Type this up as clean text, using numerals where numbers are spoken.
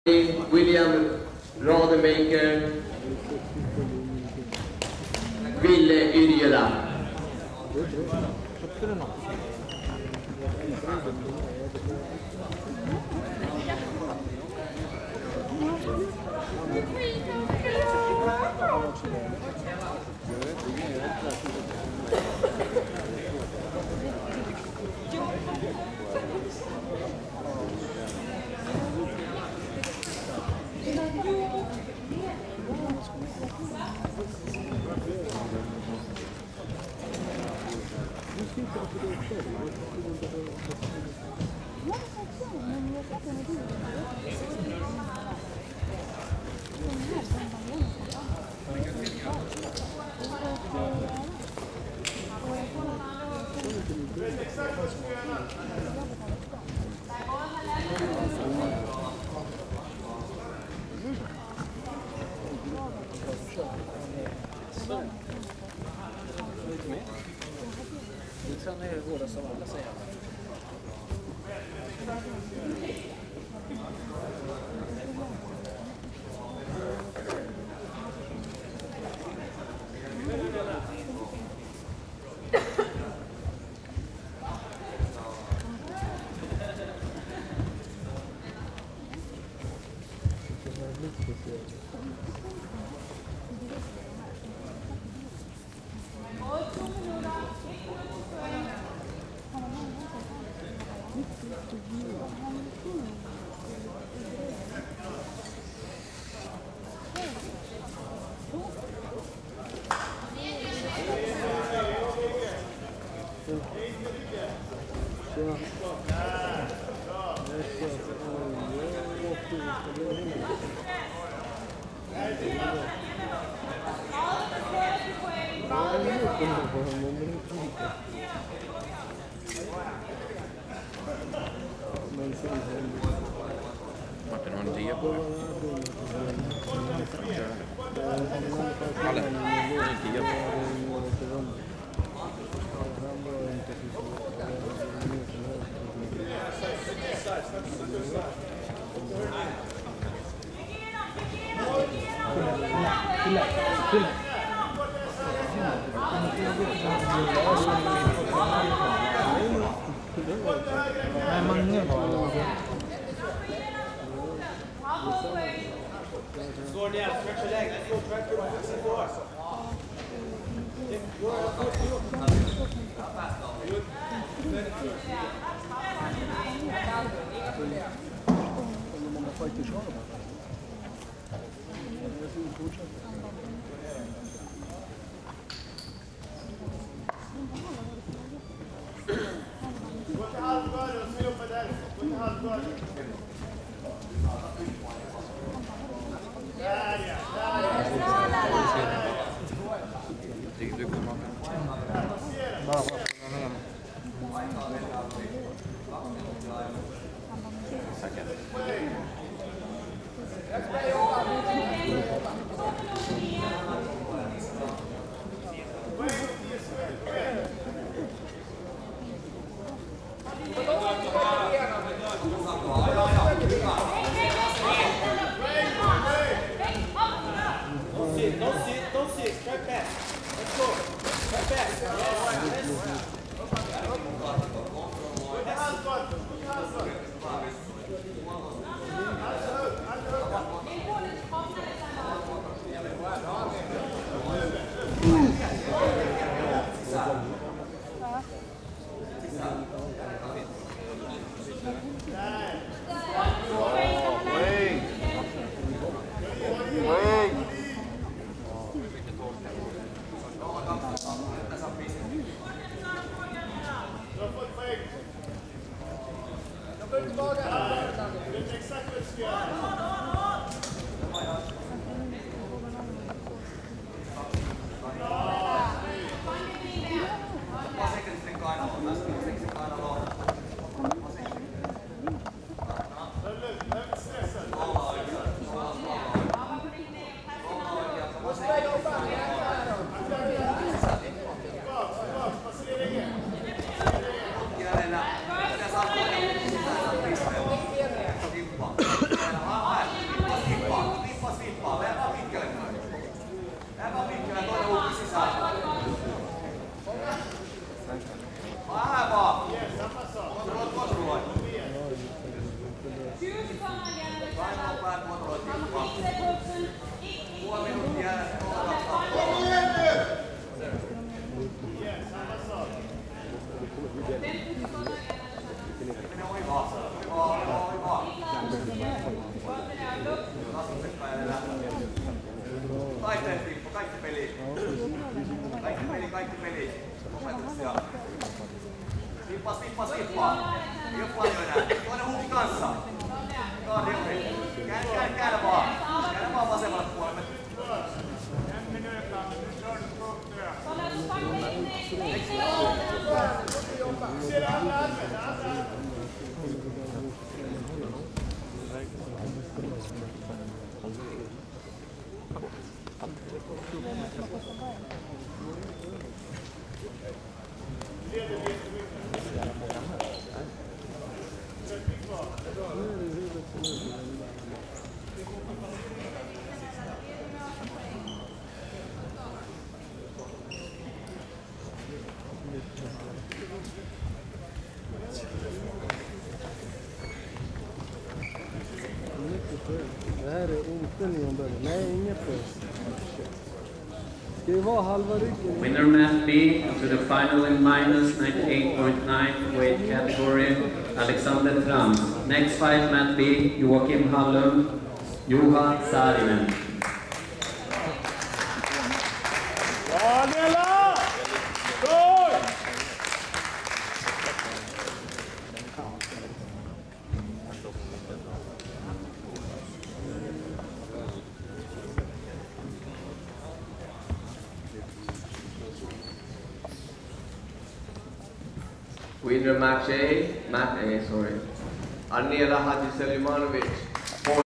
William Rademacher, Ville Yrjela. Sen är det hårdast av alla, säger jag. Martin har en D på det. Kalle, en D. Nej, Magne. Slår ner, stretch leg, let's go, try to go, Du kommer. Don't sit, try pass. Let's go. Try pass. Yes. Kaikki peli. Opetuksia. Skippa. Ei oo paljon enää. Toinen hukki kanssa. Käännä vaan. Käännä vaan vasemmalle puolelle. Det här är inte neonböld. Nej, inget press. Ska det vara halva ryggen? Winner Matt B to the final in minus 98.9 weight category, Alexander Trams. Next fight, Matt B, Joakim Hallum, Juha Saarinen. Daniela! Go! Winner match A, Aniela Hadjiselimanovic.